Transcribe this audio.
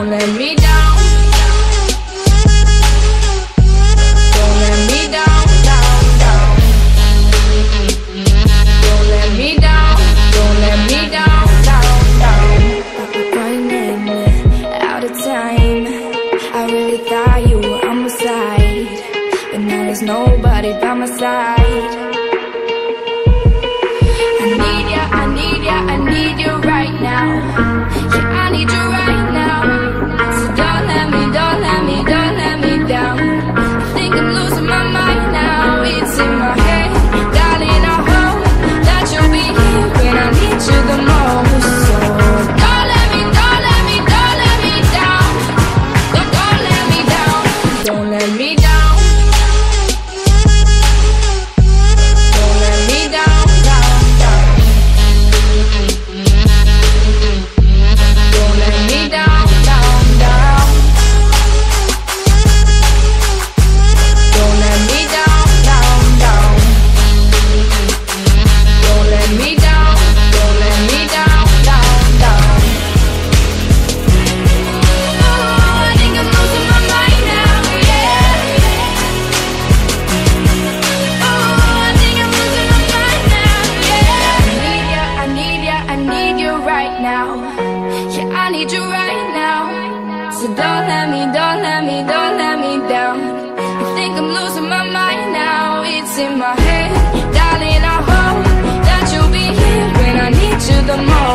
let me down. Don't let me down, down, down. Don't let me down. Don't let me down, down, down. Running out of time. I really thought you were on my side, but now there's nobody by my side. I need ya, I need ya, I need you right now. Yeah, I need you right now. So don't let me, don't let me, don't let me down. I think I'm losing my mind now. It's in my head, darling, I hope that you'll be here when I need you the most. So don't let me, don't let me, don't let me down. Don't let me down. Don't let me down. Don't let me down, down, down. Don't let me down, down, down. Don't let me down, down, down. Don't let me down, don't let me down, down, down. Oh, I think I'm losing my mind now, yeah. Oh, I think I'm losing my mind now, yeah. I need ya, I need ya, I need you right now. Yeah, I need you right now. So don't let me, don't let me, don't let me down. I think I'm losing my mind now. It's in my head, darling, I hope that you'll be here when I need you the most.